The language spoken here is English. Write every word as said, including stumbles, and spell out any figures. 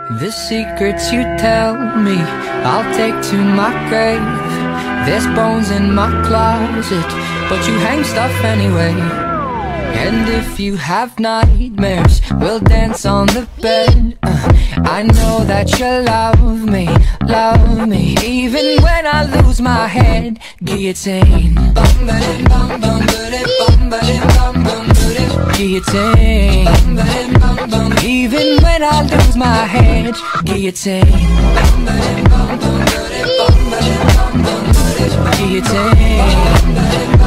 The secrets you tell me, I'll take to my grave. There's bones in my closet, but you hang stuff anyway. And if you have nightmares, we'll dance on the bed. uh, I know that you love me, love me, even when I lose my head. Guillotine, guillotine, even when I lose my head. Guillotine, guillotine.